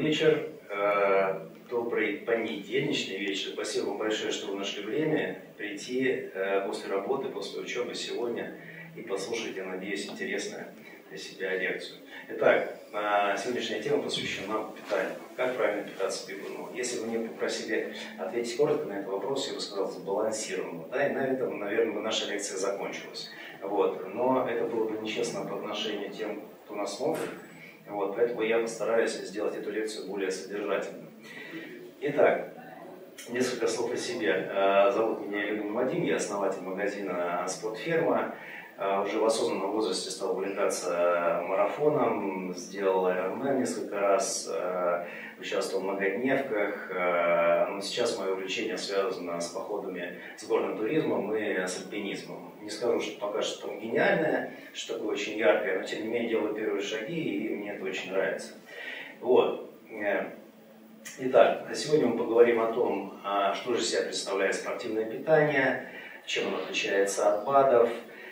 вечер, добрый понедельничный вечер. Спасибо вам большое, что вы нашли время прийти после работы, после учебы сегодня и послушать, я надеюсь, интересную для себя лекцию. Итак, сегодняшняя тема посвящена питанию. Как правильно питаться бегуну? Если вы меня попросили ответить коротко на этот вопрос, я бы сказал сбалансированно. Да, и на этом, наверное, бы наша лекция закончилась. Вот. Но это было бы нечестно по отношению к тем, кто нас смотрит. Вот, поэтому я постараюсь сделать эту лекцию более содержательной. Итак, несколько слов о себе. Зовут меня Ильин Вадим, я основатель магазина «Спортферма». Уже в осознанном возрасте стал увлекаться марафоном, сделал Ironman несколько раз, участвовал в многодневках. Но сейчас мое увлечение связано с походами, с горным туризмом и с альпинизмом. Не скажу, что пока что там гениальное, что такое очень яркое, но тем не менее делаю первые шаги, и мне это очень нравится. Вот. Итак, сегодня мы поговорим о том, что же из себя представляет спортивное питание, чем оно отличается от БАДов,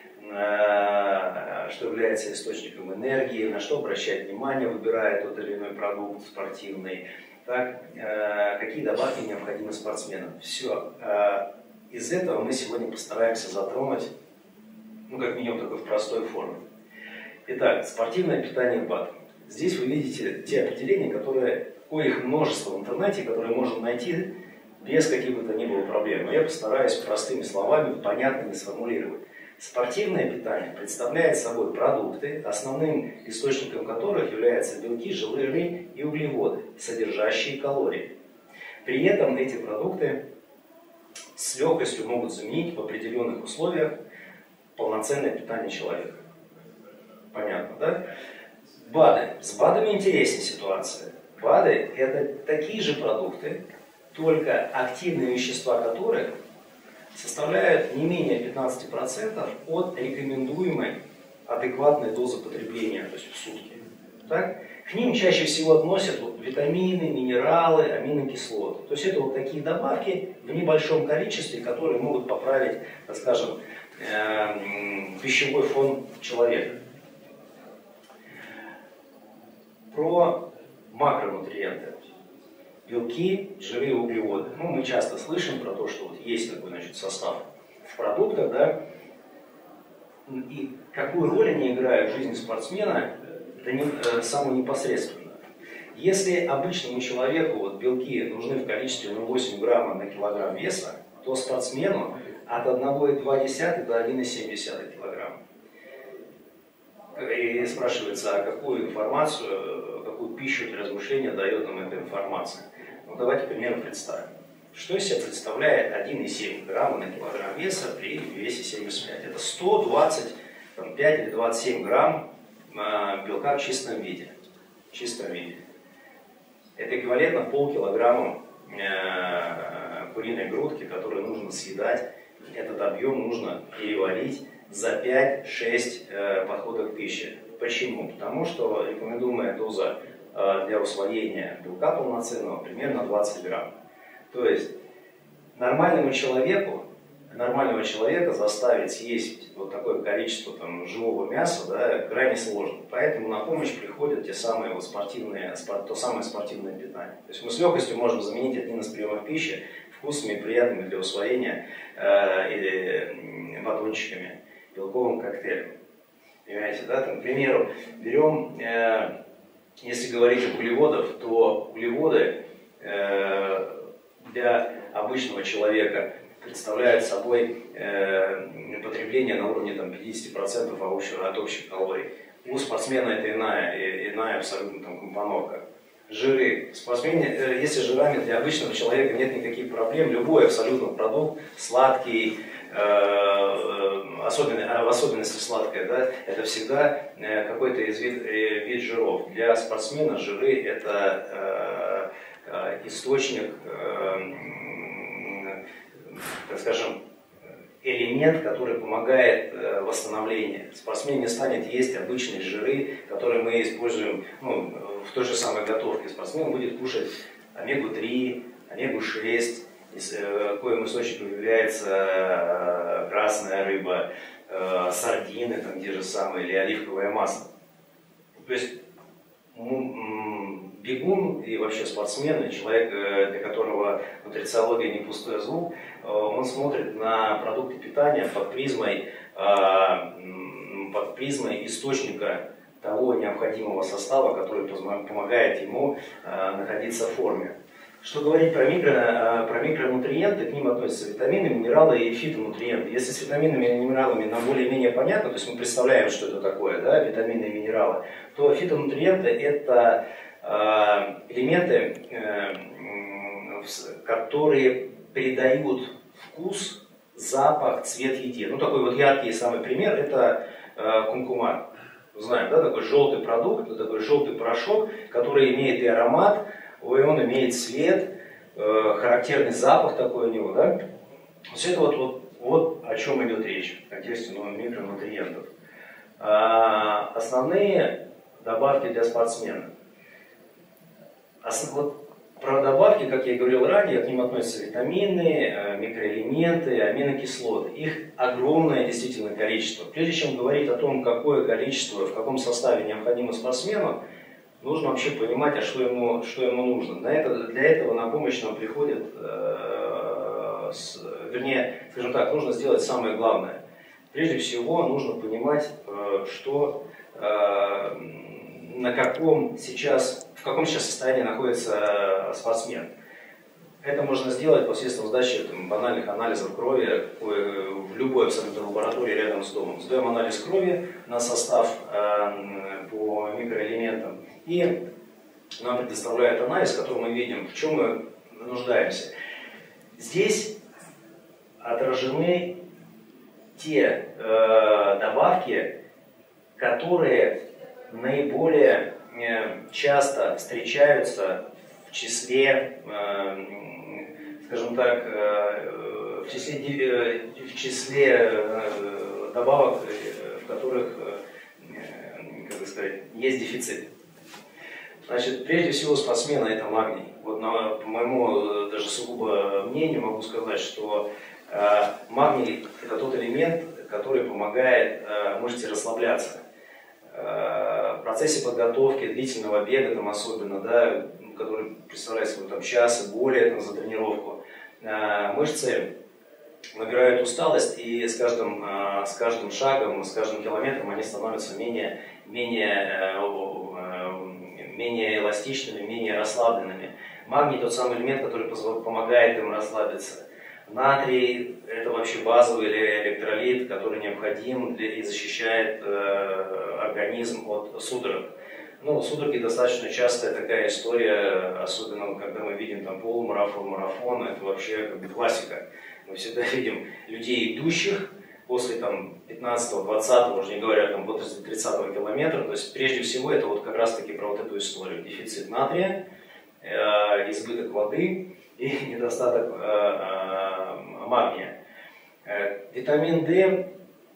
что является источником энергии, на что обращать внимание, выбирая тот или иной продукт спортивный, так, какие добавки необходимы спортсменам. Все. Из этого мы сегодня постараемся затронуть, ну, как минимум, только в простой форме. Итак, спортивное питание БАД. Здесь вы видите те определения, коих множество в интернете, которые можно найти без каких бы то ни было проблем. Но я постараюсь простыми словами, понятными сформулировать. Спортивное питание представляет собой продукты, основным источником которых являются белки, жиры и углеводы, содержащие калории. При этом эти продукты с легкостью могут заменить в определенных условиях полноценное питание человека. Понятно, да? БАДы. С БАДами интереснее ситуация. БАДы – это такие же продукты, только активные вещества которых составляют не менее 15% от рекомендуемой адекватной дозы потребления, то есть в сутки. Так? К ним чаще всего относят витамины, минералы, аминокислоты. То есть это вот такие добавки в небольшом количестве, которые могут поправить, так скажем, пищевой фон человека. Про макронутриенты. Белки, жиры и углеводы. Ну, мы часто слышим про то, что вот есть такой, значит, состав в продуктах, да, и какую роль они играют в жизни спортсмена, это самое непосредственное. Если обычному человеку вот, белки нужны в количестве 0,8 грамма на килограмм веса, то спортсмену от 1,2 до 1,7 килограмма. И спрашивается, а какую информацию, какую пищу для размышления дает нам эта информация. Ну, давайте примерно представим. Что из себя представляет 1,7 грамма на килограмм веса при весе 75? Это 125 или 27 грамм белка в чистом виде. Это эквивалентно полкилограмма куриной грудки, которую нужно съедать. Этот объем нужно переварить за 5-6 подходов к пище. Почему? Потому что рекомендуемая доза для усвоения белка полноценного примерно 20 грамм. То есть нормального человека заставить съесть вот такое количество там, живого мяса, да, крайне сложно. Поэтому на помощь приходят то самое спортивное питание. То есть мы с легкостью можем заменить один из приемов пищи вкусными и приятными для усвоения или батончиками, белковым коктейлем. Понимаете, да? Там, к примеру, берем, если говорить об углеводах, то углеводы для обычного человека представляют собой потребление на уровне там, 50% от общих калорий. У спортсмена это иная абсолютно там, компоновка. Жиры. Если жирами для обычного человека нет никаких проблем, любой абсолютно продукт, сладкий, в особенности сладкое, да, это всегда какой-то вид жиров. Для спортсмена жиры это источник, так скажем, элемент, который помогает восстановлению. Спортсмен не станет есть обычные жиры, которые мы используем в той же самой готовке. Спортсмен будет кушать омегу-3, омегу-6, коим источником является красная рыба, сардины, там, те же самые, или оливковое масло. То есть бегун и вообще спортсмен, и человек, для которого нутрициология не пустой звук, он смотрит на продукты питания под призмой источника того необходимого состава, который помогает ему находиться в форме. Что говорить про микронутриенты, к ним относятся витамины, минералы и фитонутриенты. Если с витаминами и минералами нам более-менее понятно, то есть мы представляем, что это такое, да, витамины и минералы, то фитонутриенты – это элементы, которые придают вкус, запах, цвет еде. Ну, такой вот яркий самый пример – это куркума. Знаем, да, такой желтый продукт, такой желтый порошок, который имеет и аромат, он имеет цвет, характерный запах такой у него, да? Все это вот о чем идет речь в контексте микронутриентов. Основные добавки для спортсмена. Про добавки, как я и говорил ранее, к ним относятся витамины, микроэлементы, аминокислоты. Их огромное действительно количество. Прежде чем говорить о том, какое количество, в каком составе необходимо спортсмену, нужно вообще понимать, что ему нужно. Для этого на помощь нам приходит, скажем так, нужно сделать самое главное. Прежде всего, нужно понимать, в каком сейчас состоянии находится спортсмен. Это можно сделать посредством сдачи банальных анализов крови в любой абсолютно лаборатории рядом с домом. Сдаем анализ крови на состав по микроэлементам, и нам предоставляют анализ, в котором мы видим, в чем мы нуждаемся. Здесь отражены те добавки, которые наиболее часто встречаются в числе, скажем так, в числе добавок, в которых, как бы сказать, есть дефицит. Значит, прежде всего у спортсмена это магний. Вот по моему даже сугубо мнению могу сказать, что магний – это тот элемент, который помогает мышце расслабляться. В процессе подготовки длительного бега, там особенно, да, который представляет собой там, час и более за тренировку, мышцы набирают усталость, и с каждым шагом, с каждым километром они становятся менее эластичными, менее расслабленными. Магний – тот самый элемент, который помогает им расслабиться. Натрий – это вообще базовый электролит, который необходим и защищает организм от судорог. Ну, судороги достаточно частая такая история, особенно когда мы видим там полумарафон, марафон, это вообще как бы классика. Мы всегда видим людей, идущих после там 15-20, уже не говоря там после 30 километра. То есть прежде всего это вот как раз таки про вот эту историю. Дефицит натрия, избыток воды и недостаток магния. Витамин D,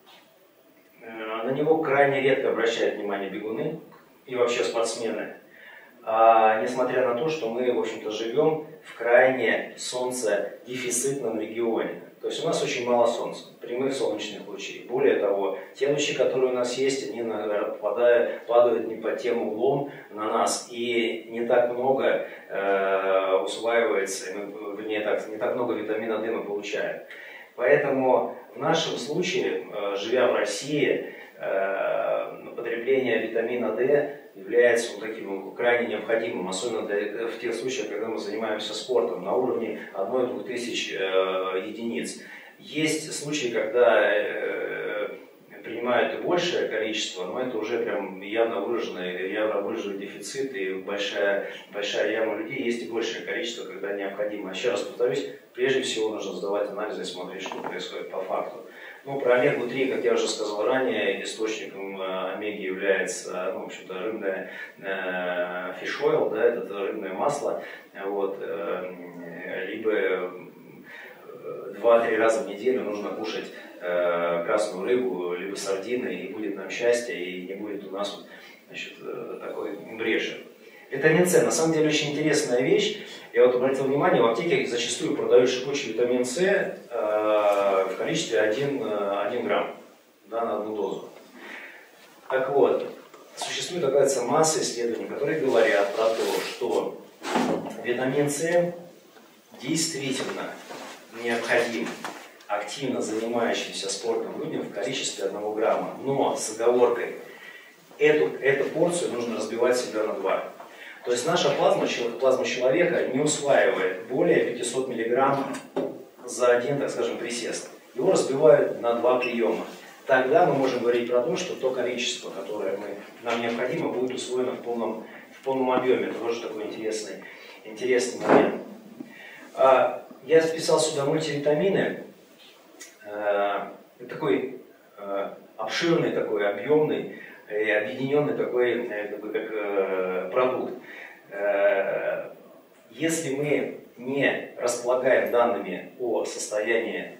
на него крайне редко обращают внимание бегуны и вообще спортсмены. Несмотря на то, что мы, в общем-то, живем в крайне солнцедефицитном регионе. То есть у нас очень мало солнца, прямых солнечных лучей. Более того, те лучи, которые у нас есть, они падают не под тем углом на нас, и не так много усваивается, не так много витамина D мы получаем. Поэтому в нашем случае, живя в России, потребление витамина D является таким крайне необходимым, особенно в тех случаях, когда мы занимаемся спортом на уровне 1-2 тысяч единиц. Есть случаи, когда принимают и большее количество, но это уже прям явно выраженный дефицит, и большая яма людей, есть и большее количество, когда необходимо. Еще раз повторюсь, прежде всего нужно сдавать анализы и смотреть, что происходит по факту. Ну, про омегу-3, как я уже сказал ранее, источником омеги является, в общем-то, рыбное fish oil, да, это рыбное масло, вот, либо 2-3 раза в неделю нужно кушать красную рыбу, либо сардины, и будет нам счастье, и не будет у нас, значит, такой бреши. Витамин С, на самом деле, очень интересная вещь. Я вот обратил внимание, в аптеке зачастую продают шипучий витамин С в количестве 1 грамм, да, на одну дозу. Так вот, существует, оказывается, масса исследований, которые говорят про то, что витамин С действительно необходим активно занимающимся спортом людям в количестве 1 грамма, но с оговоркой, эту порцию нужно разбивать всегда на 2. То есть наша плазма человека не усваивает более 500 мг за один, так скажем, присест. Его разбивают на 2 приема. Тогда мы можем говорить про то, что то количество, которое нам необходимо, будет усвоено в полном объеме. Это тоже такой интересный момент. Я списал сюда мультивитамины. Такой обширный, такой объемный, объединенный такой как продукт. Если мы не располагаем данными о состоянии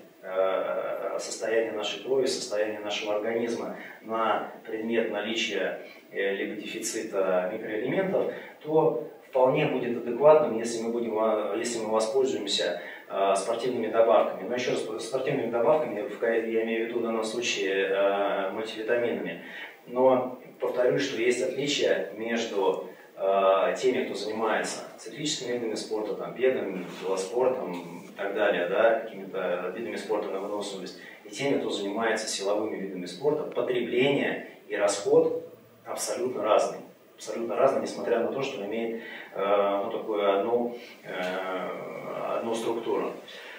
нашей крови, состоянии нашего организма на предмет наличия либо дефицита микроэлементов, то вполне будет адекватным, если мы воспользуемся спортивными добавками. Но еще раз, спортивными добавками я имею в виду в данном случае мультивитаминами. Но повторюсь, что есть отличия между теми, кто занимается циклическими видами спорта, там, бегом, велоспортом и так далее, да, какими-то видами спорта на выносливость, и теми, кто занимается силовыми видами спорта. Потребление и расход абсолютно разный. Абсолютно разный, несмотря на то, что имеет такую одну структуру.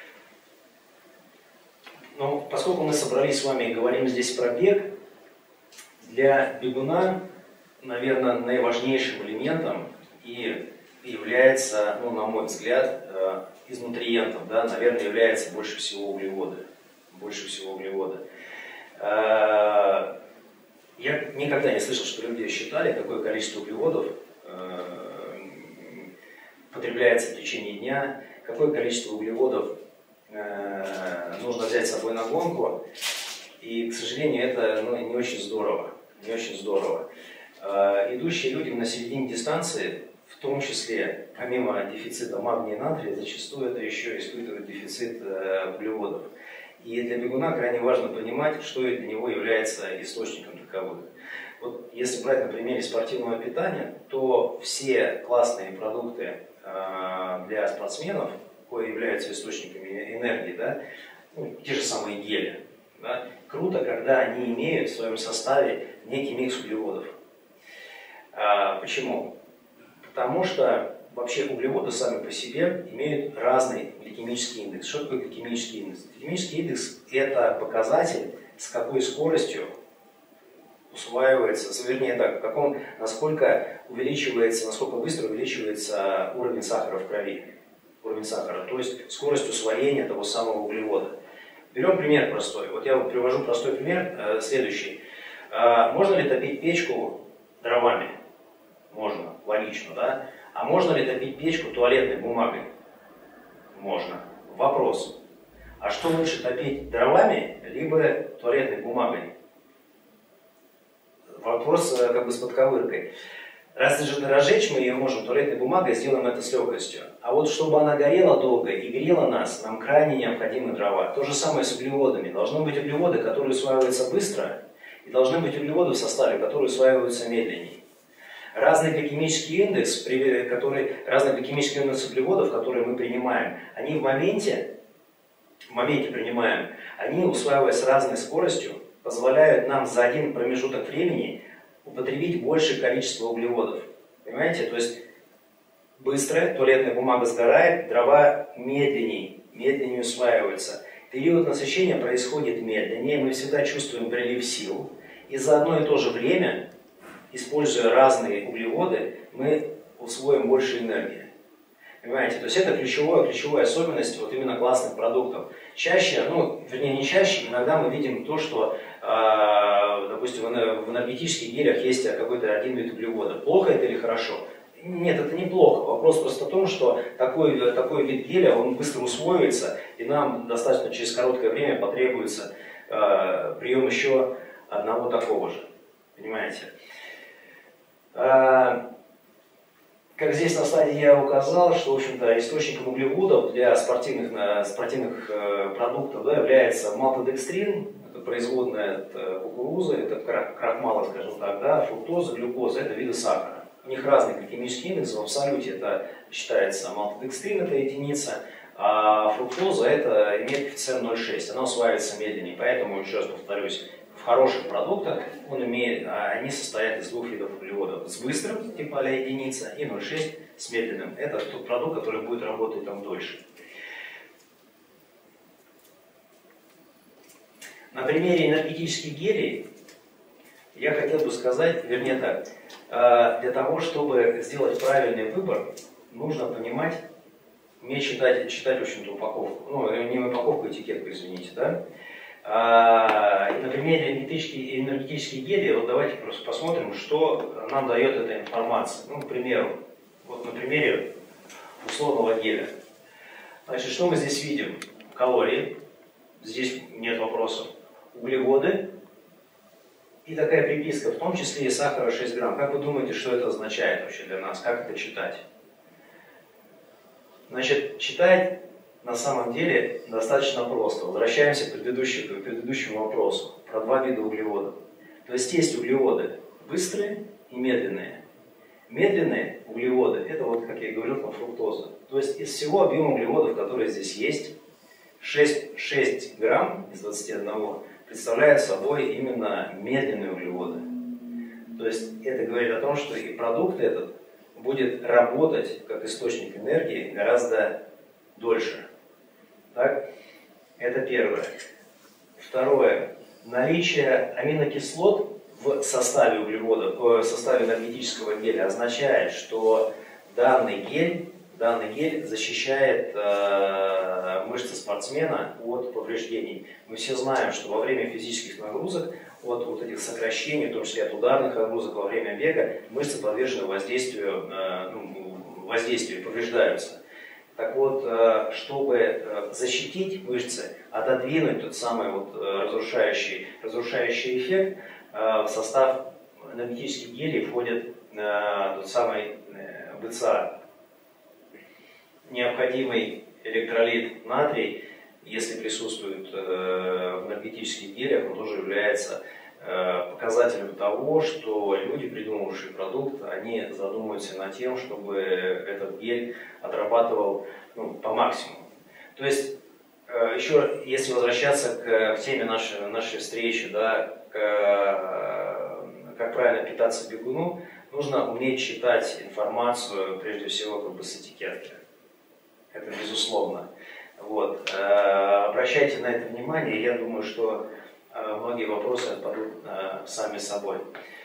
Но поскольку мы собрались с вами и говорим здесь про бег, для бегуна, наверное, наиважнейшим элементом и является, на мой взгляд, из нутриентов, да, наверное, является больше всего углеводы. Я никогда не слышал, что люди считали, какое количество углеводов потребляется в течение дня, какое количество углеводов нужно взять с собой на гонку. И, к сожалению, это не очень здорово. Идущие люди на середине дистанции, в том числе, помимо дефицита магния и натрия, зачастую это еще испытывает дефицит углеводов. И для бегуна крайне важно понимать, что для него является источником таковых. Вот если брать на примере спортивного питания, то все классные продукты для спортсменов, которые являются источниками энергии, да, те же самые гели, да, круто, когда они имеют в своем составе некий микс углеводов. Почему? Потому что вообще углеводы сами по себе имеют разный гликемический индекс. Что такое гликемический индекс? Гликемический индекс – это показатель, с какой скоростью усваивается, вернее так, насколько быстро увеличивается уровень сахара в крови. То есть скорость усвоения того самого углевода. Берем пример простой. Вот я привожу простой пример, следующий. Можно ли топить печку дровами? Можно, логично, да? А можно ли топить печку туалетной бумагой? Можно. Вопрос. А что лучше, топить дровами, либо туалетной бумагой? Вопрос с подковыркой. Раз разжечь мы ее можем туалетной бумагой, сделаем это с легкостью. А вот чтобы она горела долго и грела нас, нам крайне необходимы дрова. То же самое с углеводами. Должны быть углеводы, которые усваиваются быстро, и должны быть углеводы в составе, которые усваиваются медленнее. Разный гликемический индекс углеводов, которые мы принимаем, они в моменте принимаем, они, усваиваясь с разной скоростью, позволяют нам за один промежуток времени употребить большее количество углеводов. Понимаете? То есть быстро туалетная бумага сгорает, дрова медленнее усваиваются. Период насыщения происходит медленнее, мы всегда чувствуем прилив сил, и за одно и то же время, используя разные углеводы, мы усвоим больше энергии. Понимаете? То есть это ключевая особенность вот именно классных продуктов. Чаще, не чаще, иногда мы видим то, что, допустим, в энергетических гелях есть какой-то один вид углевода. Плохо это или хорошо? Нет, это неплохо. Вопрос просто в том, что такой вид геля, он быстро усвоится, и нам достаточно через короткое время потребуется прием еще одного такого же. Понимаете? Как здесь на слайде я указал, что, в общем-то, источником углеводов для спортивных продуктов, да, является малтодекстрин, это производная от кукурузы, это крахмала, скажем так, да, фруктоза, глюкоза, это виды сахара. У них разный гликемический индекс, в абсолюте это считается малтодекстрин, это единица, а фруктоза это имеет коэффициент 0,6, она усваивается медленнее, поэтому, еще раз повторюсь, в хороших продуктах они состоят из двух видов углеводов. С быстрым, типа а-ля единица, и 0,6 с медленным. Это тот продукт, который будет работать там дольше. На примере энергетических гелей я хотел бы сказать, вернее так, для того, чтобы сделать правильный выбор, нужно понимать, уметь читать в общем-то, упаковку. Ну, не упаковку, этикетку, извините, да? На примере энергетических гелей, вот давайте просто посмотрим, что нам дает эта информация. Ну, к примеру, вот на примере условного геля. Значит, что мы здесь видим? Калории, здесь нет вопросов. Углеводы и такая приписка, в том числе и сахара 6 грамм. Как вы думаете, что это означает вообще для нас? Как это читать? Значит, читать на самом деле достаточно просто. Возвращаемся к предыдущему вопросу про два вида углеводов. То есть углеводы быстрые и медленные. Медленные углеводы, это вот, как я и говорил, там фруктоза. То есть из всего объема углеводов, которые здесь есть, 6 грамм из 21 представляют собой именно медленные углеводы. То есть это говорит о том, что и продукт этот будет работать как источник энергии гораздо дольше. Так? Это первое. Второе. Наличие аминокислот в составе углеводов, в составе энергетического геля означает, что данный гель защищает мышцы спортсмена от повреждений. Мы все знаем, что во время физических нагрузок, от вот этих сокращений, в том числе от ударных нагрузок во время бега, мышцы подвержены воздействию, повреждаются. Так вот, чтобы защитить мышцы, отодвинуть тот самый вот разрушающий эффект, в состав энергетических гелей входит тот самый БЦА, необходимый электролит натрий, если присутствует в энергетических гелях, он тоже является показателем того, что люди, придумавшие продукт, они задумываются над тем, чтобы этот гель отрабатывал по максимуму. То есть, еще если возвращаться к теме нашей встречи, да, как правильно питаться бегуну, нужно уметь читать информацию, прежде всего, с этикетки. Это безусловно. Вот. Обращайте на это внимание, я думаю, что многие вопросы отпадут сами собой.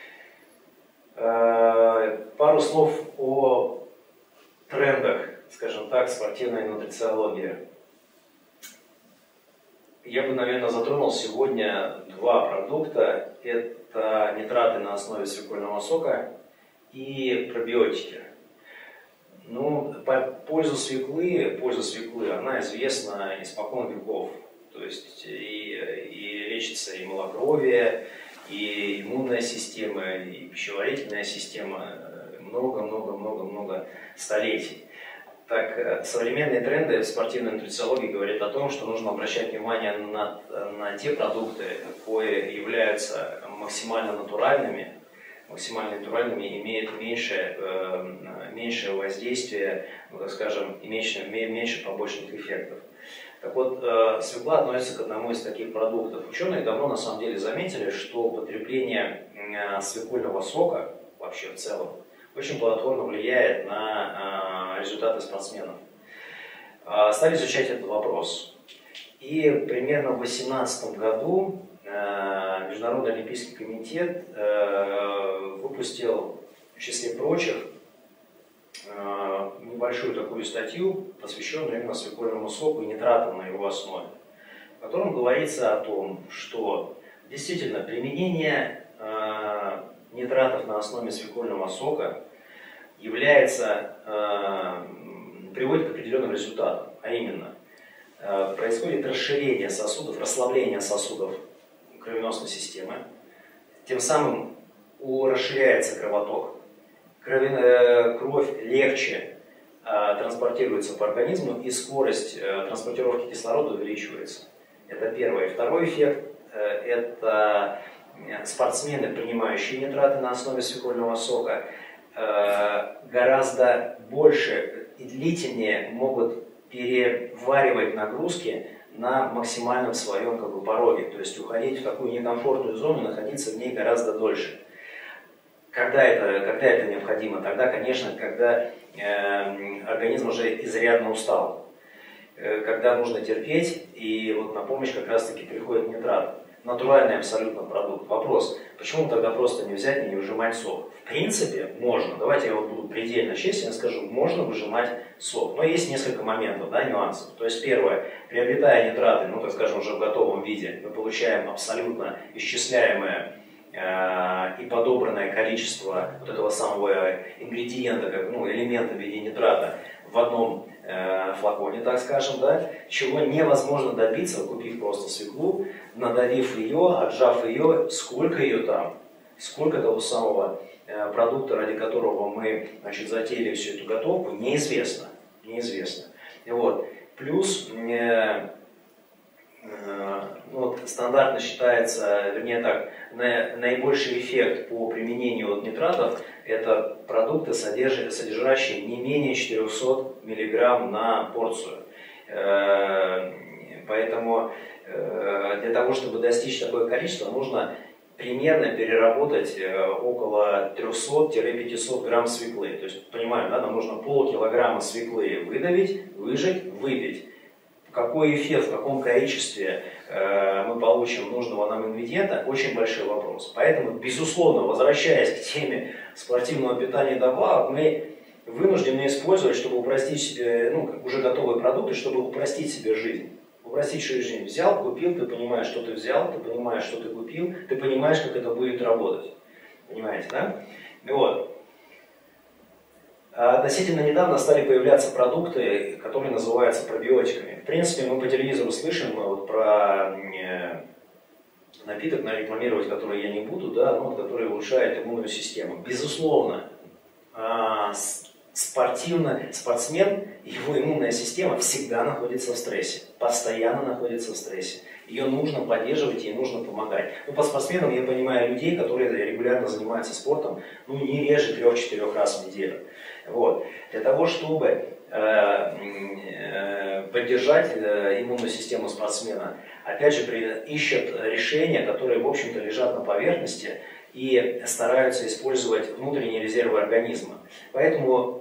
Пару слов о трендах, скажем так, спортивной нутрициологии. Я бы, наверное, затронул сегодня два продукта. Это нитраты на основе свекольного сока и пробиотики. Польза свеклы, она известна испокон веков. То есть и лечится и малокровие, и иммунная система, и пищеварительная система много столетий. Так, современные тренды в спортивной нутрициологии говорят о том, что нужно обращать внимание на те продукты, которые являются максимально натуральными, имеют меньшее воздействие, так скажем, и меньше побочных эффектов. Так вот, свекла относится к одному из таких продуктов. Ученые давно на самом деле заметили, что употребление свекольного сока вообще в целом очень плодотворно влияет на результаты спортсменов. Стали изучать этот вопрос. И примерно в 2018 году Международный олимпийский комитет выпустил, в числе прочих, небольшую такую статью, посвященную именно свекольному соку и нитратам на его основе, в котором говорится о том, что действительно применение нитратов на основе свекольного сока приводит к определенным результатам, а именно происходит расширение сосудов, расслабление сосудов кровеносной системы, тем самым расширяется кровоток, кровь легче транспортируется по организму и скорость транспортировки кислорода увеличивается. Это первое. Второй эффект – это спортсмены, принимающие нитраты на основе свекольного сока, гораздо больше и длительнее могут переваривать нагрузки на максимальном своем пороге, то есть уходить в такую некомфортную зону, находиться в ней гораздо дольше. Когда это необходимо? Тогда, конечно, когда организм уже изрядно устал, когда нужно терпеть, и вот на помощь как раз-таки приходит нитрат. Натуральный абсолютно продукт. Вопрос, почему тогда просто не взять и не выжимать сок? В принципе, можно. Давайте я вот буду предельно честен и скажу, можно выжимать сок. Но есть несколько моментов, да, нюансов. То есть первое, приобретая нитраты, ну так скажем, уже в готовом виде, мы получаем абсолютно исчисляемое и подобранное количество вот этого самого ингредиента, элемента в виде нитрата в одном флаконе, так скажем, да, чего невозможно добиться, купив просто свеклу, надавив ее, отжав ее, сколько ее там, сколько того самого продукта, ради которого мы, значит, затеяли всю эту готовку, неизвестно. Вот. Плюс вот, стандартно считается, вернее так, наибольший эффект по применению нитратов это продукты, содержащие не менее 400 мг на порцию. Поэтому для того, чтобы достичь такое количество, нужно примерно переработать около 300-500 грамм свеклы. То есть, понимаем, да, нам нужно полкилограмма свеклы выдавить, выжать, выпить. Какой эффект, в каком количестве мы получим нужного нам ингредиента, очень большой вопрос. Поэтому, безусловно, возвращаясь к теме спортивного питания и добавок, мы вынуждены использовать, чтобы упростить себе, уже готовые продукты, чтобы упростить себе жизнь. Упростить жизнь. Взял, купил, ты понимаешь, что ты взял, ты понимаешь, что ты купил, ты понимаешь, как это будет работать. Понимаете, да? Вот. Относительно недавно стали появляться продукты, которые называются пробиотиками. В принципе, мы по телевизору слышим вот про напиток, рекламировать который я не буду, да, но который улучшает иммунную систему. Безусловно, спортсмен, его иммунная система всегда находится в стрессе, постоянно находится в стрессе. Ее нужно поддерживать, ей нужно помогать. По спортсменам я понимаю людей, которые регулярно занимаются спортом, не реже 3-4 раз в неделю. Вот. Для того, чтобы поддержать иммунную систему спортсмена, опять же, ищут решения, которые, в общем-то, лежат на поверхности и стараются использовать внутренние резервы организма. Поэтому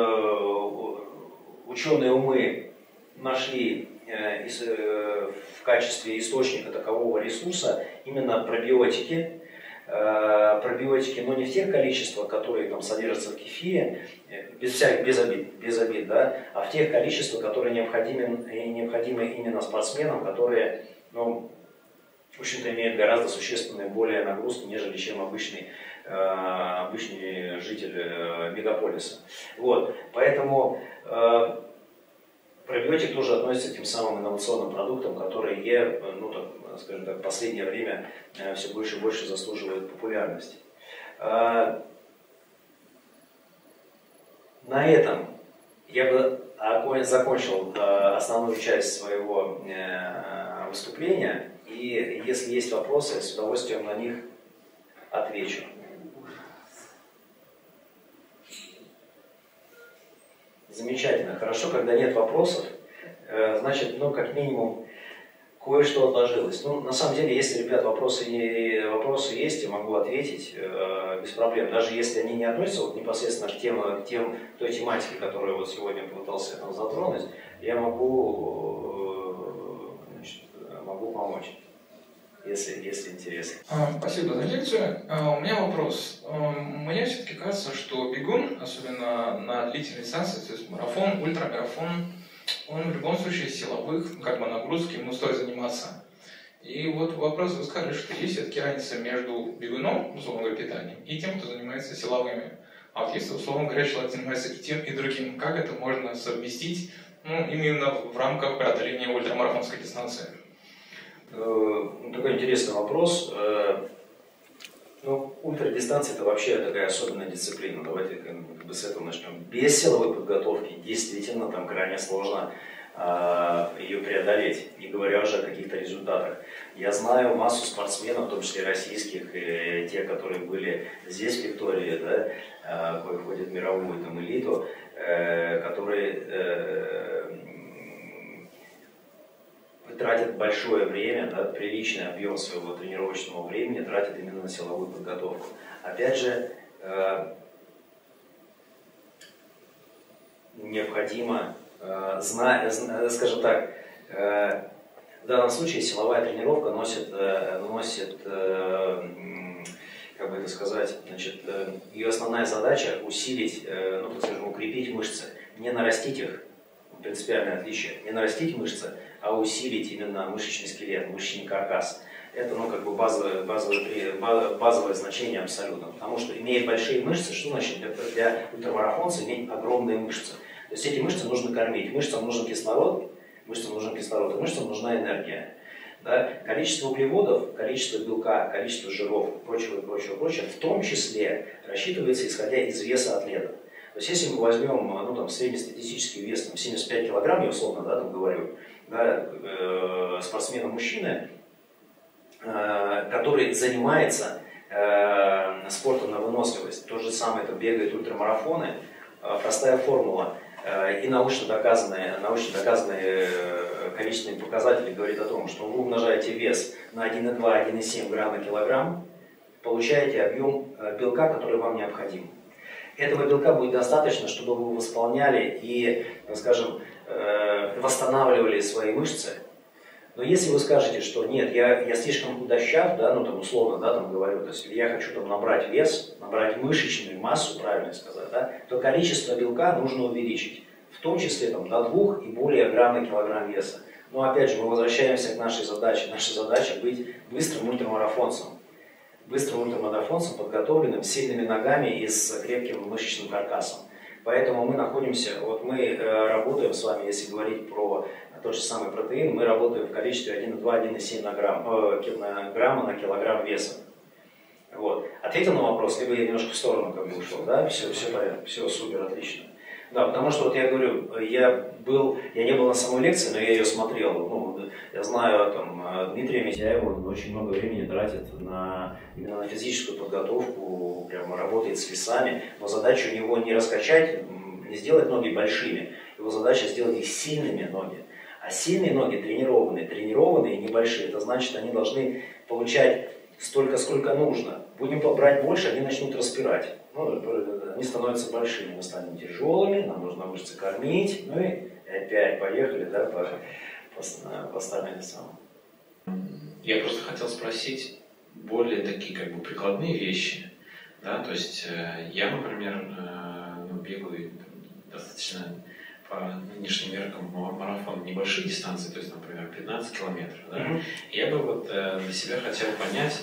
ученые умы нашли в качестве источника такового ресурса именно пробиотики, но не в тех количествах, которые там содержатся в кефире, без обид, да, а в тех количествах, которые необходимы именно спортсменам, которые, в общем-то, имеют гораздо существенные более нагрузки, нежели чем обычный житель мегаполиса. Вот. Поэтому пробиотик тоже относится к тем самым инновационным продуктам, которые, скажем так, в последнее время все больше и больше заслуживают популярности. На этом я бы закончил основную часть своего выступления, и если есть вопросы, я с удовольствием на них отвечу. Замечательно. Хорошо, когда нет вопросов, значит, как минимум, кое-что отложилось. На самом деле, если, ребят, вопросы есть, я могу ответить без проблем. Даже если они не относятся непосредственно к той тематике, которую вот сегодня попытался затронуть, я могу помочь, если интересно. Спасибо за лекцию. У меня вопрос. Мне все-таки кажется, что бегун, особенно на длительной дистанции, то есть марафон, ультрамарафон, он в любом случае силовых нагрузки ему стоит заниматься. И вот вопрос, вы сказали, что есть все-таки разница между бегуном, условно говоря, питанием, и тем, кто занимается силовыми. А вот если, условно говоря, человек занимается и тем, и другим, как это можно совместить, именно в рамках преодоления ультрамарафонской дистанции? Такой интересный вопрос. Ультрадистанция – это вообще такая особенная дисциплина. Давайте с этого начнем. Без силовой подготовки действительно там крайне сложно ее преодолеть, не говоря уже о каких-то результатах. Я знаю массу спортсменов, в том числе российских, и те, которые были здесь, в Виктории, да, которые входят в мировую там, элиту, которые тратят большое время, да, приличный объем своего тренировочного времени тратят именно на силовую подготовку. Опять же, необходимо скажем так, в данном случае силовая тренировка носит как бы это сказать, значит, ее основная задача усилить, ну, так скажем, укрепить мышцы, не нарастить их, принципиальное отличие, не нарастить мышцы, а усилить именно мышечный скелет, мышечный каркас. Это, ну, как бы базовое значение абсолютно, потому что, имея большие мышцы, что значит для ультрамарафонца иметь огромные мышцы? То есть эти мышцы нужно кормить, мышцам нужен кислород, и мышцам нужна энергия. Да? Количество углеводов, количество белка, количество жиров и прочего, в том числе рассчитывается исходя из веса атлета. То есть если мы возьмем, ну, там, среднестатистический вес там, 75 килограмм, я условно, да, там говорю, да, спортсмена-мужчины, который занимается спортом на выносливость, то же самое, там, бегает ультрамарафоны, простая формула и научно доказанные количественные показатели говорят о том, что вы умножаете вес на 1,2-1,7 грамма на килограмм, получаете объем белка, который вам необходим. Этого белка будет достаточно, чтобы вы восполняли и, скажем, восстанавливали свои мышцы. Но если вы скажете, что нет, я слишком худощав, да, ну там условно, да, там говорю, то есть я хочу там набрать вес, набрать мышечную массу, правильно сказать, да, то количество белка нужно увеличить, в том числе там, до 2 и более грамм на килограмм веса. Но опять же, мы возвращаемся к нашей задаче. Наша задача быть быстрым ультрамарафонцем, подготовленным, с сильными ногами и с крепким мышечным каркасом. Поэтому мы находимся, вот мы работаем с вами, если говорить про тот же самый протеин, мы работаем в количестве 1,2-1,7 грамма на килограмм веса. Вот. Ответил на вопрос, либо я немножко в сторону как бы ушел, да? Все понятно, все супер, отлично. Да, потому что вот я говорю, я не был на самой лекции, но я ее смотрел. Ну, я знаю там, Дмитрия Митяева, он очень много времени тратит именно на физическую подготовку, прямо работает с весами, но задача у него не раскачать, не сделать ноги большими, его задача сделать их сильными ноги. А сильные ноги тренированные небольшие, это значит, они должны получать столько, сколько нужно. Будем брать больше, они начнут распирать. Ну, они становятся большими, мы станем тяжелыми, нам нужно мышцы кормить, ну и опять поехали, да, по старым весам. Я просто хотел спросить более такие как бы прикладные вещи, да, то есть я, например, бегаю достаточно по нынешним меркам марафон небольшие дистанции, то есть, например, 15 километров, да, я бы вот для себя хотел понять,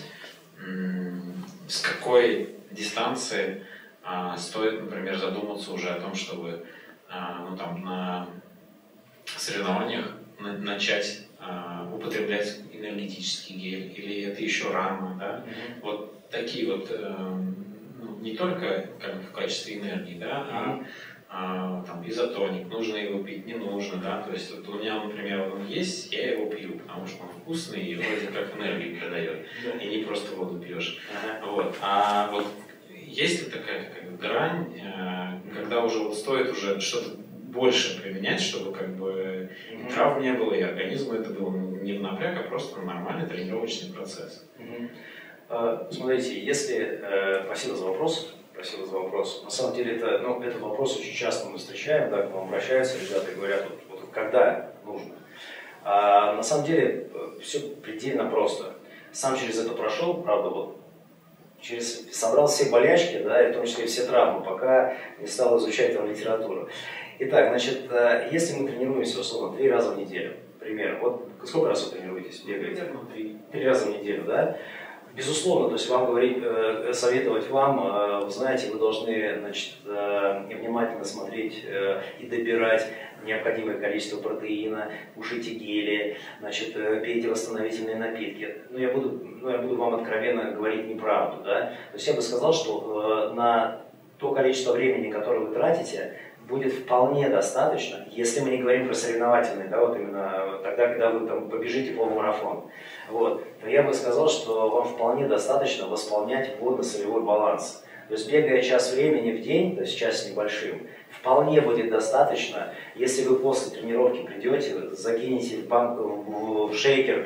с какой дистанции стоит, например, задуматься уже о том, чтобы ну, там, на соревнованиях начать употреблять энергетический гель, или это еще рано, да? Вот такие вот, ну, не только как бы в качестве энергии, да, там, изотоник, нужно его пить, не нужно, да, то есть вот у меня, например, он есть, я его пью, потому что он вкусный и вроде как энергию придает, и не просто воду пьешь. Вот. А вот есть ли такая как бы грань, когда уже вот стоит уже что-то больше применять, чтобы как бы травм не было, и организму это было не в напряг, а просто нормальный тренировочный процесс? Смотрите, если... Спасибо за вопрос. На самом деле, этот вопрос очень часто мы встречаем, да, к нам обращаются ребята и говорят, вот когда нужно. На самом деле, все предельно просто. Сам через это прошел, правда, вот, собрал все болячки, да, и в том числе все травмы, пока не стал изучать там литературу. Итак, значит, если мы тренируемся, условно, 3 раза в неделю, например, вот сколько раз вы тренируетесь, бегаете? 3 раза в неделю, да? Безусловно, то есть советовать вам, вы знаете, вы должны, значит, внимательно смотреть и добирать необходимое количество протеина, кушайте гели, значит, пейте восстановительные напитки. Но я буду вам откровенно говорить неправду, да? То есть я бы сказал, что на то количество времени, которое вы тратите будет вполне достаточно, если мы не говорим про соревновательный, да, вот именно тогда, когда вы там побежите полумарафон, вот, то я бы сказал, что вам вполне достаточно восполнять водно-солевой баланс. То есть бегая час времени в день, то есть час небольшим, вполне будет достаточно, если вы после тренировки придете, закинете в шейкер,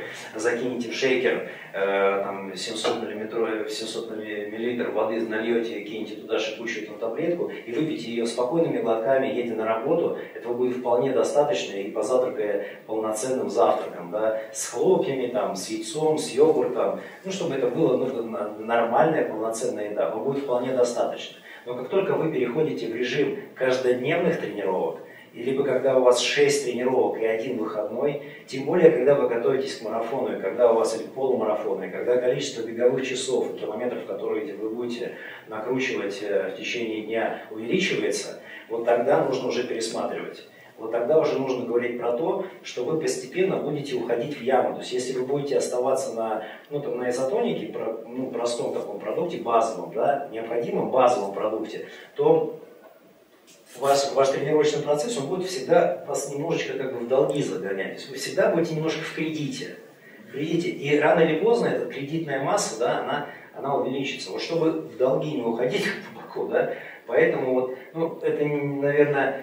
там 700 мл воды нальете, кинете туда шипучую таблетку и выпейте ее спокойными глотками, едете на работу, этого будет вполне достаточно, и позавтракая полноценным завтраком, да, с хлопьями, там, с яйцом, с йогуртом, ну, чтобы это было нормальная полноценная еда, вам будет вполне достаточно. Но как только вы переходите в режим каждодневных тренировок, либо когда у вас 6 тренировок и 1 выходной, тем более, когда вы готовитесь к марафону, и когда у вас или полумарафону, и когда количество беговых часов и километров, которые вы будете накручивать в течение дня, увеличивается, вот тогда нужно уже пересматривать. Вот тогда уже нужно говорить про то, что вы постепенно будете уходить в яму. То есть если вы будете оставаться на изотонике, простом таком продукте, базовом, да, необходимом базовом продукте, то ваш тренировочный процесс, он будет всегда вас немножечко как бы в долги загонять. То есть вы всегда будете немножко в кредите. И рано или поздно эта кредитная масса, да, она увеличится. Вот чтобы в долги не уходить глубоко, да, поэтому вот, это, наверное,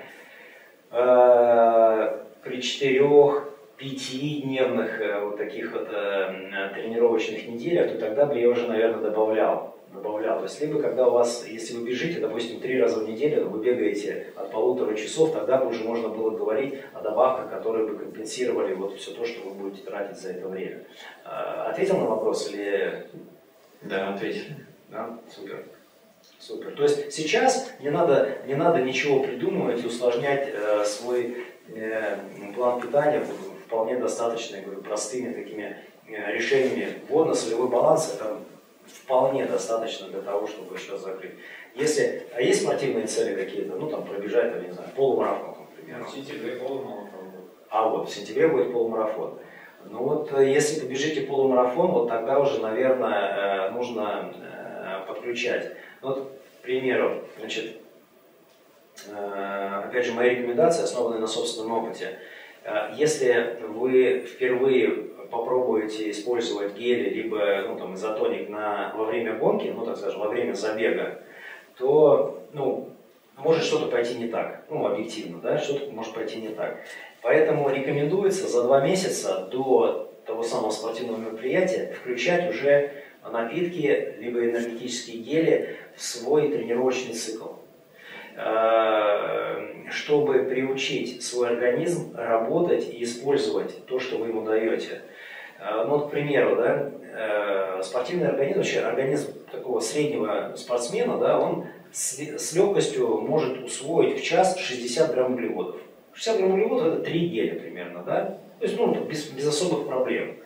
при 4-5-дневных вот таких вот тренировочных неделях, то тогда бы я уже, наверное, добавлял. То есть либо когда у вас, если вы бежите, допустим, 3 раза в неделю, вы бегаете от 1,5 часов, тогда бы уже можно было говорить о добавках, которые бы компенсировали вот все то, что вы будете тратить за это время. Ответил на вопрос или... Да, ответил. Да? Супер. Супер. То есть сейчас не надо ничего придумывать и усложнять свой план питания, вполне достаточно, я говорю, простыми такими решениями. Водно-солевой баланс — это вполне достаточно для того, чтобы сейчас закрыть. А есть спортивные цели какие-то, ну там пробежать, там, не знаю, полумарафон, например. В сентябре полумарафон будет. А вот, в сентябре будет полумарафон. Ну вот, если побежите полумарафон, вот тогда уже, наверное, нужно подключать. Вот, к примеру, значит, опять же, мои рекомендации, основанные на собственном опыте. Если вы впервые попробуете использовать гели, либо изотоник во время гонки, так скажем, во время забега, то может что-то пойти не так, объективно, да, что-то может пойти не так. Поэтому рекомендуется за 2 месяца до того самого спортивного мероприятия включать уже напитки, либо энергетические гели в свой тренировочный цикл, чтобы приучить свой организм работать и использовать то, что вы ему даете. К примеру, да, спортивный организм, вообще организм такого среднего спортсмена, да, он с легкостью может усвоить в час 60 грамм углеводов. 60 грамм углеводов — это 3 геля примерно, да? То есть, без особых проблем.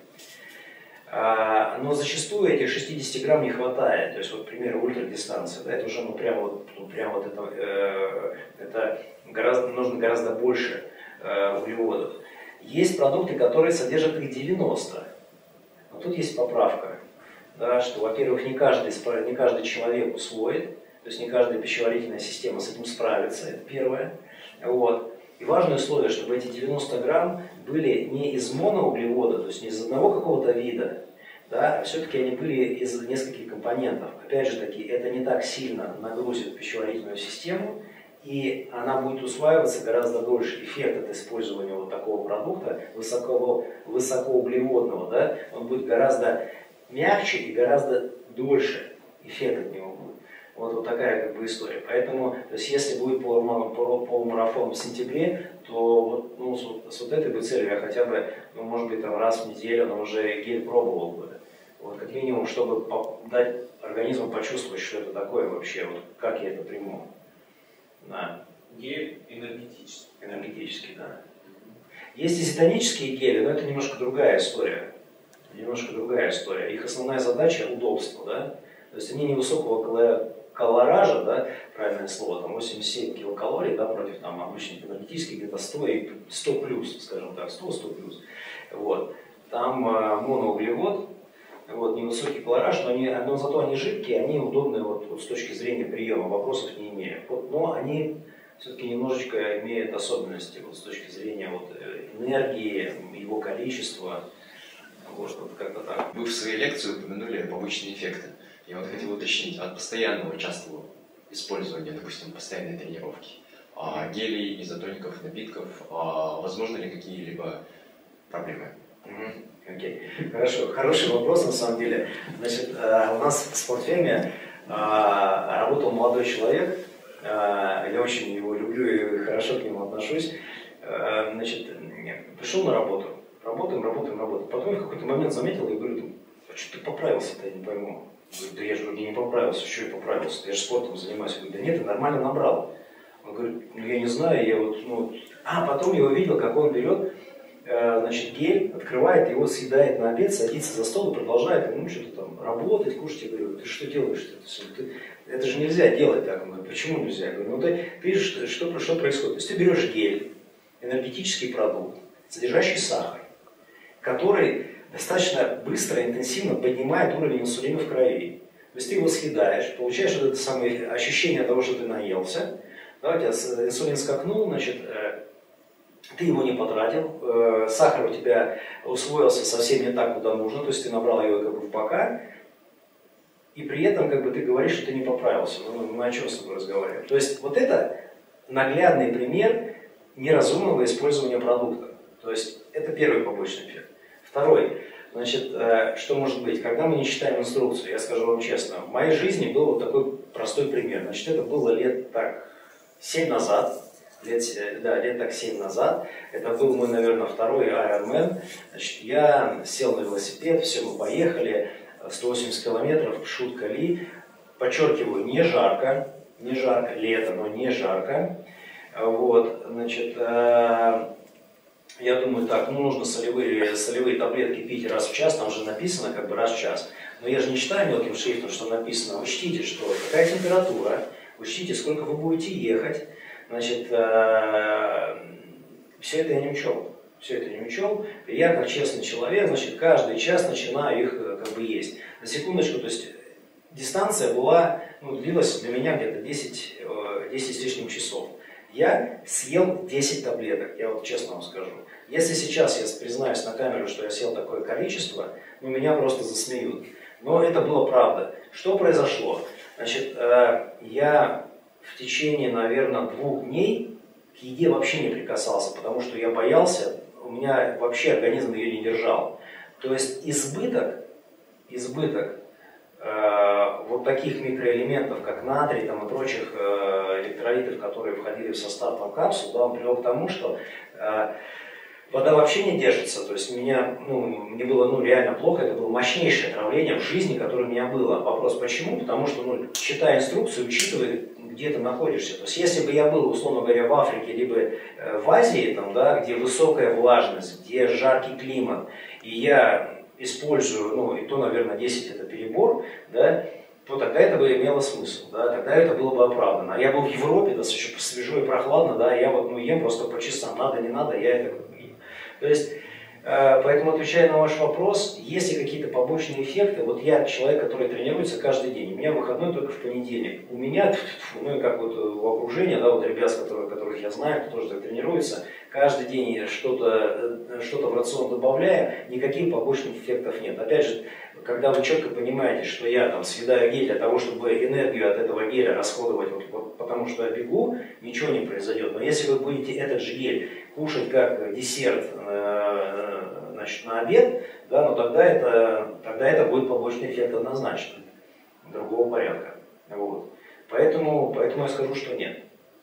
Но зачастую этих 60 грамм не хватает. То есть, вот, к примеру, ультрадистанция, да, это уже нужно гораздо больше углеводов. Есть продукты, которые содержат их 90. Но тут есть поправка, да, что, во-первых, не каждый человек усвоит, то есть не каждая пищеварительная система с этим справится, это первое. Вот. И важное условие, чтобы эти 90 грамм были не из моноуглевода, то есть не из одного какого-то вида, да, а все-таки они были из нескольких компонентов. Опять же таки, это не так сильно нагрузит пищеварительную систему, и она будет усваиваться гораздо дольше. Эффект от использования вот такого продукта, высокоуглеводного, да, он будет гораздо мягче и гораздо дольше. Эффект от него будет. Вот такая как бы история. Поэтому, то есть, если будет полумарафон в сентябре, то с вот этой бы целью я хотя бы, может быть, раз в неделю, но уже гель пробовал бы. Вот, как минимум, чтобы дать организму почувствовать, что это такое вообще, вот, как я это приму. Да. Гель энергетический. Энергетический, да. Есть изотонические гели, но это немножко другая история. Их основная задача — удобство, да. То есть они невысокого калоража, да, правильное слово, 87 килокалорий, да, против обычных энергетических где-то 100 и 100 плюс, скажем так, 100 плюс. Вот. Там моноуглевод, невысокий калораж, но зато они жидкие, они удобны с точки зрения приема, вопросов не имею. Но они все-таки немножечко имеет особенности вот, с точки зрения вот, энергии, его количества. Вот как-то так. Вы в своей лекции упомянули побочные эффекты. Я вот хотел уточнить, от постоянного частого использования, допустим, постоянной тренировки, гелей, изотоников, напитков, возможно ли какие-либо проблемы? Окей. Хорошо. Хороший вопрос на самом деле. Значит, у нас в спортфеме работал молодой человек, я очень его люблю и хорошо к нему отношусь. Значит, пришел на работу. Работаем. Потом я в какой-то момент заметил и говорю, а что ты поправился-то, я не пойму. Говорю, да я же вроде не поправился, что я поправился, я же спортом занимаюсь. Я говорю, да нет, ты нормально набрал. Он говорит, ну я не знаю, я вот, ну... потом я увидел, как он берет, значит, гель, открывает, его съедает на обед, садится за стол и продолжает, ну что-то там, работать, кушать. Я говорю, ты что делаешь-то? Это же нельзя делать так. Он говорит, почему нельзя? Я говорю, ну ты видишь, что происходит. То есть ты берешь гель, энергетический продукт, содержащий сахар, который достаточно быстро и интенсивно поднимает уровень инсулина в крови. То есть ты его съедаешь, получаешь вот это самое ощущение того, что ты наелся, да, у тебя инсулин скакнул, значит, ты его не потратил, сахар у тебя усвоился совсем не так, куда нужно, то есть ты набрал его как бы в бока, и при этом как бы ты говоришь, что ты не поправился. Ну, мы о чем с тобой разговариваем? То есть вот это наглядный пример неразумного использования продукта. То есть это первый побочный эффект. Второй, значит, что может быть? Когда мы не читаем инструкцию, я скажу вам честно, в моей жизни был вот такой простой пример. Значит, это было лет так 7 назад, лет 7 назад. Это был мой, наверное, второй Ironman. Значит, я сел на велосипед, все, мы поехали, 180 километров, шутка ли. Подчеркиваю, не жарко, лето, но не жарко. Вот, значит, я думаю, так, ну нужно солевые таблетки пить раз в час, там же написано как бы раз в час. Но я же не читаю мелким шрифтом, что написано. Учтите, что какая температура, учтите, сколько вы будете ехать. Значит, все это я не учел. И я, как честный человек, значит, каждый час начинаю их как бы есть. На секундочку, то есть дистанция была, ну, длилась для меня где-то 10 с лишним часов. Я съел 10 таблеток, я вот честно вам скажу. Если сейчас я признаюсь на камеру, что я съел такое количество, ну, меня просто засмеют. Но это было правда. Что произошло? Значит, я в течение, наверное, 2 дней к еде вообще не прикасался, потому что я боялся, у меня вообще организм ее не держал. То есть избыток вот таких микроэлементов, как натрий там, и прочих электролитов, которые входили в состав там, капсул, да, он привел к тому, что вода вообще не держится. То есть мне было реально плохо, это было мощнейшее отравление в жизни, которое у меня было. Вопрос почему? Потому что, читая инструкцию, учитывая, где ты находишься. То есть если бы я был, условно говоря, в Африке, либо в Азии, там, да, где высокая влажность, где жаркий климат, и я использую, и то, наверное, 10 это перебор, да, то тогда это бы имело смысл, да, тогда это было бы оправдано. А я был в Европе, достаточно свежо и прохладно, да, я вот ем просто по часам, надо, не надо, я это ем. То есть, поэтому, отвечая на ваш вопрос, есть ли какие-то побочные эффекты, вот я человек, который тренируется каждый день, у меня выходной только в понедельник. У меня, как вот в окружении, да, вот ребят, которых я знаю, кто тоже так тренируется, каждый день что-то в рацион добавляя, никаких побочных эффектов нет. Опять же, когда вы четко понимаете, что я там съедаю гель для того, чтобы энергию от этого геля расходовать, вот потому что я бегу, ничего не произойдет. Но если вы будете этот же гель кушать как десерт, значит, на обед, да, тогда это будет побочный эффект однозначно, другого порядка. Вот. Поэтому я скажу, что нет.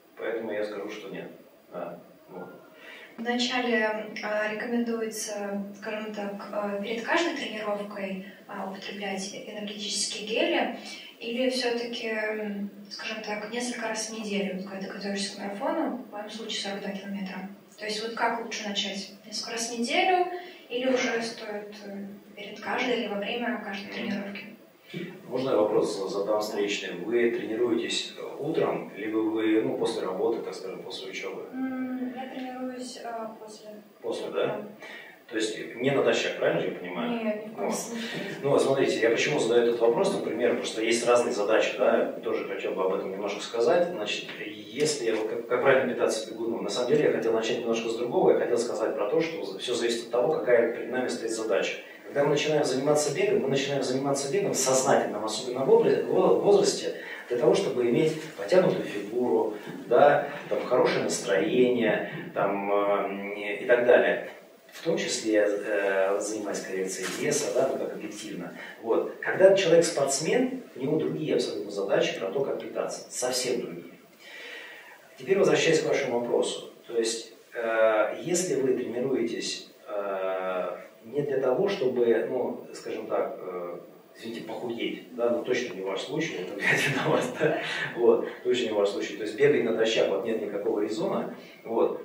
Да. Вот. Вначале рекомендуется, скажем так, перед каждой тренировкой употреблять энергетические гели, или все-таки, скажем так, несколько раз в неделю, когда ты готовишься к марафону, в моем случае 42 километра. То есть вот как лучше начать? Несколько раз в неделю или уже стоит перед каждой или во время каждой тренировки? Можно я вопрос задам встречный? Вы тренируетесь утром, либо вы после работы, так скажем, после учебы? Я тренируюсь после. После, да? То есть не натощак, правильно же я понимаю? Нет, ни в коем случае. Ну вот смотрите, я почему задаю этот вопрос, например, просто есть разные задачи, да, тоже хотел бы об этом немножко сказать. Значит, если, как правильно питаться бегуном, на самом деле я хотел начать немножко с другого, я хотел сказать про то, что все зависит от того, какая перед нами стоит задача. Когда мы начинаем заниматься бегом, мы начинаем заниматься бегом сознательно, особенно в возрасте, для того, чтобы иметь потянутую фигуру, да, там, хорошее настроение там, и так далее. В том числе занимаясь коррекцией веса, да, ну, как объективно. Вот. Когда человек спортсмен, у него другие абсолютно задачи про то, как питаться. Совсем другие. Теперь возвращаясь к вашему вопросу. То есть, если вы тренируетесь не для того, чтобы, ну, скажем так, извините, похудеть, да, но точно не ваш случай, это опять виноват, да, вот, точно не ваш случай. То есть бегать натощак, вот нет никакого резона, вот,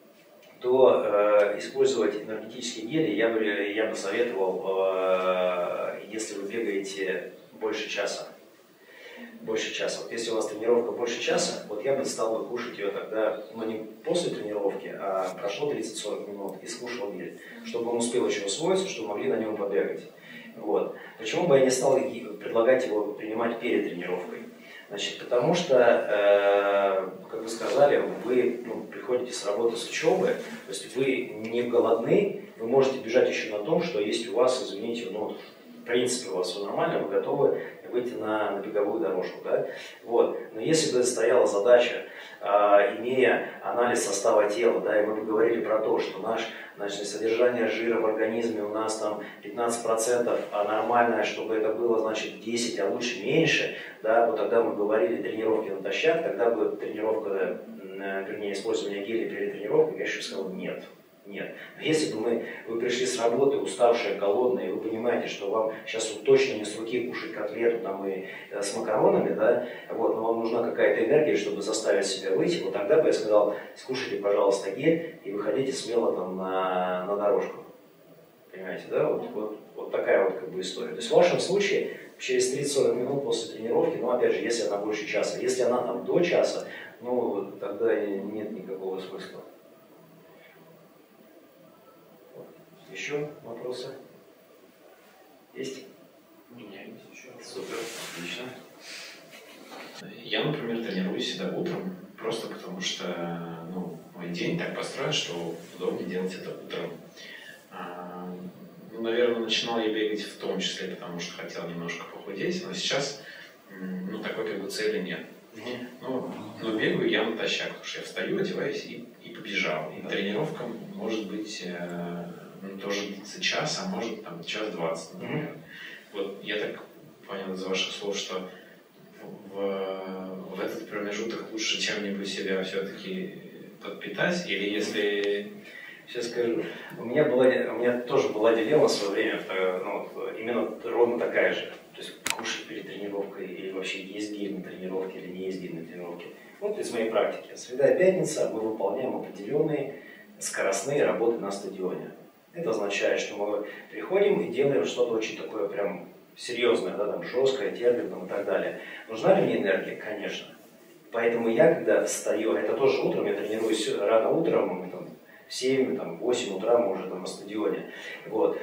то использовать энергетические гели я бы советовал, если вы бегаете больше часа. Больше часа. Вот если у вас тренировка больше часа, вот я бы стал бы кушать ее тогда, ну не после тренировки, а прошло 30-40 минут и скушал гель, чтобы он успел еще усвоиться, чтобы могли на нем побегать. Вот. Почему бы я не стал предлагать его принимать перед тренировкой? Значит, потому что, как вы сказали, вы приходите с работы, с учебы, то есть вы не голодны, вы можете бежать еще на том, что есть у вас, извините, ну, в принципе у вас все нормально, вы готовы выйти на беговую дорожку. Да? Вот. Но если бы стояла задача, имея анализ состава тела, да, и мы бы говорили про то, что наше содержание жира в организме у нас там 15%, а нормальное, чтобы это было, значит, 10, а лучше меньше, да, вот тогда мы говорили тренировки натощак, тогда бы тренировка, вернее, использование геля перед тренировкой, я еще сказал, нет. Нет. Но если бы вы пришли с работы, уставшие, голодные, и вы понимаете, что вам сейчас вот точно не с руки кушать котлету там, и с макаронами, да, вот, но вам нужна какая-то энергия, чтобы заставить себя выйти, вот тогда бы я сказал, скушайте, пожалуйста, гель и выходите смело там, на дорожку. Понимаете, да? Вот такая вот как бы история. То есть в вашем случае через 30-40 минут после тренировки, ну опять же, если она больше часа, если она там до часа, ну тогда нет никакого смысла. Еще вопросы? Есть? У меня есть еще. Супер, отлично. Я, например, тренируюсь всегда утром, просто потому что мой день так построен, что удобнее делать это утром. Наверное, начинал я бегать в том числе, потому что хотел немножко похудеть, но сейчас такой как бы цели нет. Но бегаю я натощак, потому что я встаю, одеваюсь и побежал. И тренировка может быть тоже длится час, а может там час 20, например. Вот я так понял из ваших слов, что в этот промежуток лучше чем-нибудь себя все-таки подпитать, или если... Сейчас скажу. У меня тоже была дилемма в свое время, именно ровно такая же. То есть кушать перед тренировкой, или вообще есть гель на тренировке, или не есть гель на тренировке. Вот из моей практики. Среда и пятница мы выполняем определенные скоростные работы на стадионе. Это означает, что мы приходим и делаем что-то очень такое прям серьезное, да, там, жесткое, термином и так далее. Нужна ли мне энергия? Конечно. Поэтому я, когда встаю, это тоже утром, я тренируюсь рано утром, там, в 7, там, 8 утра мы уже там на стадионе. Вот.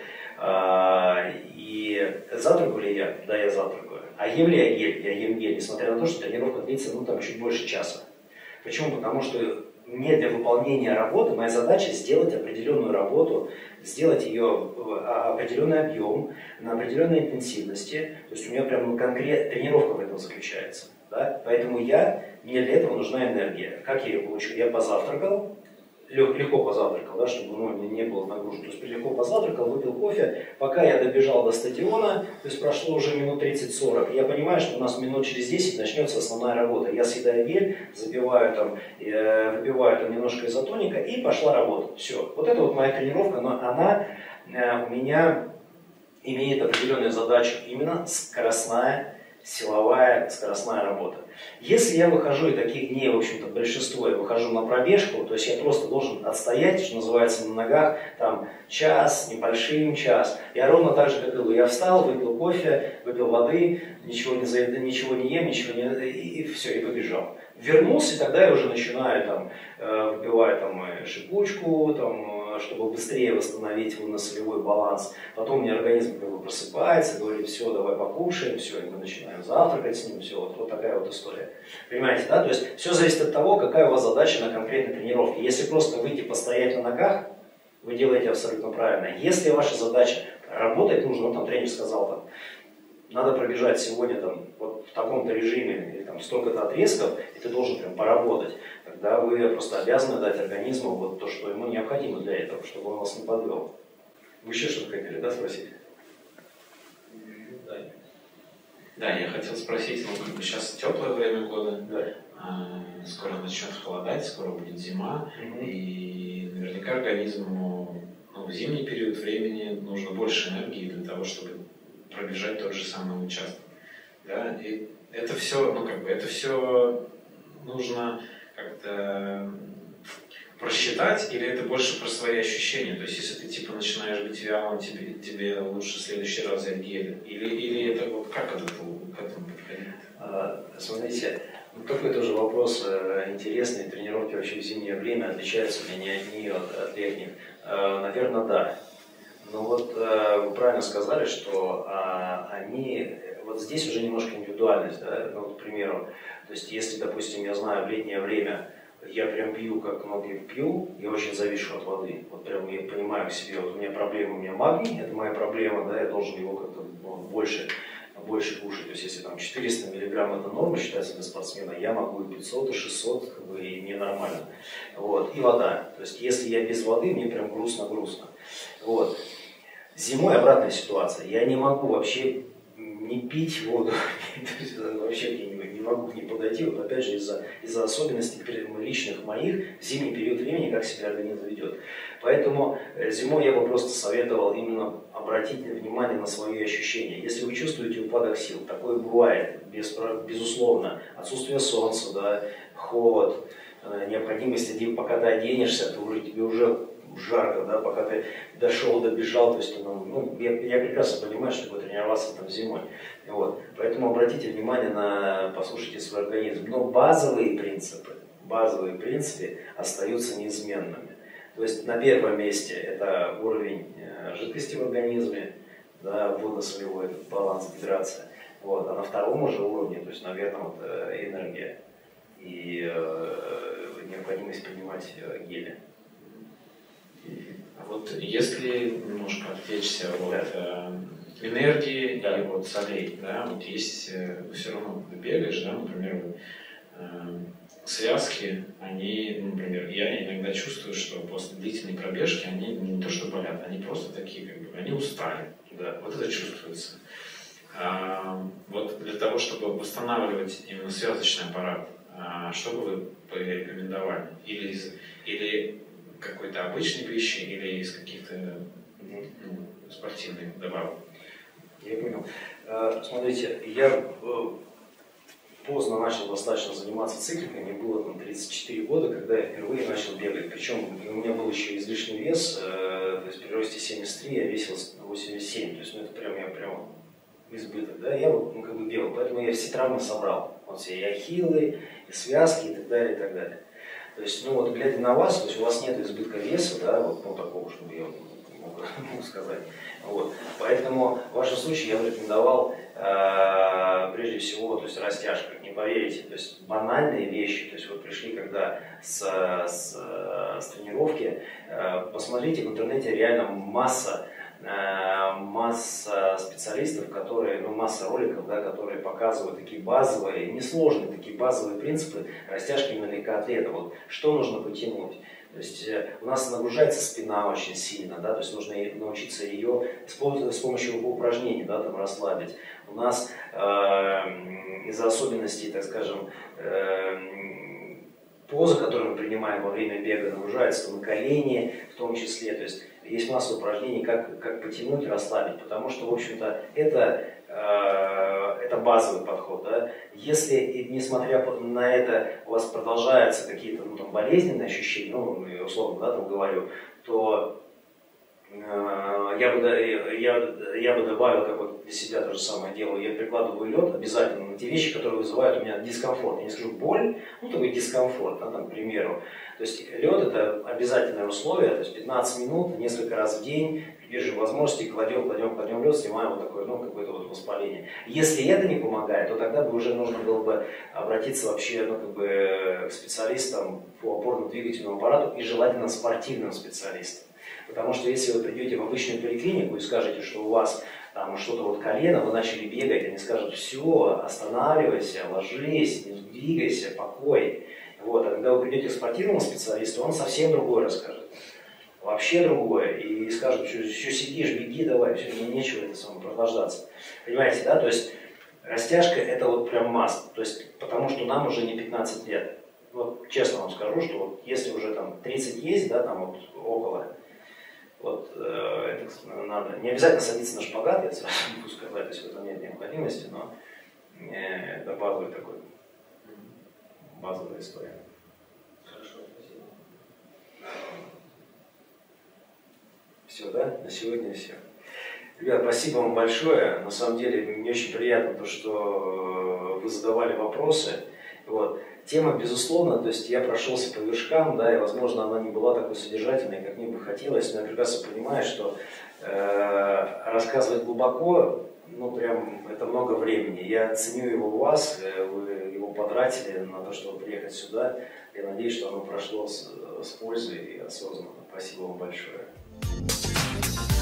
И завтракаю ли я? Да, я завтракаю. А ем ли я гель? Я ем гель, несмотря на то, что тренировка длится там, чуть больше часа. Почему? Потому что мне для выполнения работы моя задача сделать определенную работу, сделать ее определенный объем, на определенной интенсивности. То есть у меня прям конкретная тренировка в этом заключается. Да? Поэтому мне для этого нужна энергия. Как я ее получу? Я позавтракал, легко позавтракал, да, чтобы не было нагрузки. То есть легко позавтракал, выпил кофе. Пока я добежал до стадиона, то есть прошло уже минут 30-40, я понимаю, что у нас минут через 10 начнется основная работа. Я съедаю гель, выпиваю там немножко изотоника и пошла работа. Все. Вот это вот моя тренировка, но она у меня имеет определенную задачу, именно скоростная, силовая, скоростная работа. Если я выхожу, и таких дней, в общем-то, большинство, я выхожу на пробежку, то есть я просто должен отстоять, что называется, на ногах, там, час, небольшим час. Я ровно так же, как и вы. Я встал, выпил кофе, выпил воды, ничего не ем, ничего не... и все, и побежал. Вернулся, и тогда я уже начинаю там, выпивать там, шипучку, там, чтобы быстрее восстановить выносолевой баланс. Потом у меня организм как бы просыпается, говорит, все, давай покушаем, все, и мы начинаем завтракать с ним, все, вот такая вот история. Понимаете, да? То есть все зависит от того, какая у вас задача на конкретной тренировке. Если просто выйти постоять на ногах, вы делаете абсолютно правильно. Если ваша задача работать нужно, ну, там тренер сказал, там, надо пробежать сегодня там, вот в таком-то режиме, или там столько-то отрезков, и ты должен прям поработать, тогда вы просто обязаны дать организму вот то, что ему необходимо для этого, чтобы он вас не подвел. Вы еще что-то хотели, да, спросить? Да, я хотел спросить, ну, как бы сейчас теплое время года, Да. Скоро начнет холодать, скоро будет зима, и наверняка организму, ну, в зимний период времени нужно больше энергии для того, чтобы пробежать тот же самый участок. Да? И это все, ну, как бы, это все нужно как-то просчитать, или это больше про свои ощущения? То есть, если ты типа начинаешь быть вялым, тебе лучше в следующий раз взять гель? Или это вот как к этому подходить? Смотрите, такой тоже вопрос интересный. Тренировки вообще в зимнее время отличаются ли они от летних? Наверное, да. Но вот вы правильно сказали, что они, вот здесь уже немножко индивидуальность, да, ну, вот, к примеру, то есть если, допустим, я знаю в летнее время, я прям пью, как многие пью, я очень завишу от воды, вот прям я понимаю к себе, вот у меня проблема, у меня магний, это моя проблема, да, я должен его как-то больше кушать, то есть если там 400 миллиграмм это норма считается для спортсмена, я могу и 500, и 600, как бы, и мне нормально, вот, и вода, то есть если я без воды, мне прям грустно, вот. Зимой обратная ситуация. Я не могу вообще не пить воду, вообще не могу к ней подойти, вот опять же из-за особенностей личных моих в зимний период времени, как себя организм ведет. Поэтому зимой я бы просто советовал именно обратить внимание на свои ощущения. Если вы чувствуете упадок сил, такое бывает, безусловно, отсутствие солнца, да, холод, необходимость, пока ты оденешься, тебе уже жарко, да, пока ты добежал, то есть, я прекрасно понимаю, что такое тренироваться там зимой, вот, поэтому обратите внимание послушайте свой организм, но базовые принципы остаются неизменными, то есть на первом месте это уровень жидкости в организме, да, водно-солевой баланс, гидрация, вот, а на втором уже уровне, то есть, наверное, вот, энергия и необходимость принимать гели. А вот если немножко отвлечься от энергии и от солей, да, вот есть, все равно ты бегаешь, да, например, связки, они, например, я иногда чувствую, что после длительной пробежки они не то что болят, они просто такие, как бы, они устали, да, вот это чувствуется. Вот для того, чтобы восстанавливать именно связочный аппарат, что бы вы порекомендовали? Или какой-то обычной пищи, или из каких-то спортивных добавок? Я понял. Смотрите, я поздно начал достаточно заниматься цикликами, мне было там 34 года, когда я впервые начал бегать. Причем у меня был еще излишний вес, то есть при росте 73 я весил 87, то есть это прям я прям избыток, да, я вот как бы бегал, поэтому я все травмы собрал, вот все и ахиллы, и связки, и так далее, и так далее. То есть, ну вот глядя на вас, то есть у вас нет избытка веса, да, вот, ну такого, чтобы я мог сказать. Вот. Поэтому в вашем случае я бы рекомендовал прежде всего, то есть растяжка, не поверите, то есть банальные вещи, то есть вы пришли когда с тренировки, посмотрите в интернете реально масса специалистов, которые, масса роликов, да, которые показывают такие базовые, несложные такие базовые принципы растяжки именно легкоатлета. Вот что нужно потянуть. То есть у нас нагружается спина очень сильно, да, то есть нужно научиться ее с помощью упражнений, да, там, расслабить. У нас из-за особенностей, так скажем, позы, которые мы принимаем во время бега, нагружаются на колени в том числе. То есть есть масса упражнений, как потянуть, расслабить, потому что, в общем-то, это это базовый подход, да. Если, несмотря на это, у вас продолжаются какие-то болезненные ощущения, я условно, да, там говорю, то я бы добавил, как вот для себя то же самое делаю, я прикладываю лед обязательно на те вещи, которые вызывают у меня дискомфорт. Я не скажу боль, такой дискомфорт, да, там, к примеру. То есть лед это обязательное условие, то есть 15 минут, несколько раз в день, при первой возможности кладем лед, снимаем вот такое, какое-то вот воспаление. Если это не помогает, то тогда бы уже нужно было бы обратиться вообще, к специалистам по опорно-двигательному аппарату и желательно спортивным специалистам. Потому что если вы придете в обычную поликлинику и скажете, что у вас там что-то вот колено, вы начали бегать, они скажут: все, останавливайся, ложись, не двигайся, покой. Вот, а когда вы придете к спортивному специалисту, он совсем другое расскажет. Вообще другое. И скажет: что сидишь, беги давай, все, нечего это самое прохлаждаться. Понимаете, да? То есть растяжка это вот прям must. То есть, потому что нам уже не 15 лет. Вот честно вам скажу, что вот если уже там 30 есть, да, там вот около, вот это надо. Не обязательно садиться на шпагат, я сразу могу сказать, то есть в этом нет необходимости, но это базовый такой, базовая история. Хорошо, спасибо. Все, да? На сегодня все. Ребят, спасибо вам большое. На самом деле мне очень приятно то, что вы задавали вопросы. Вот. Тема, безусловно, то есть я прошелся по вершкам, да, и, возможно, она не была такой содержательной, как мне бы хотелось, но я прекрасно понимаю, что рассказывать глубоко, прям, это много времени. Я ценю его у вас, вы его потратили на то, чтобы приехать сюда. Я надеюсь, что оно прошло с пользой и осознанно. Спасибо вам большое.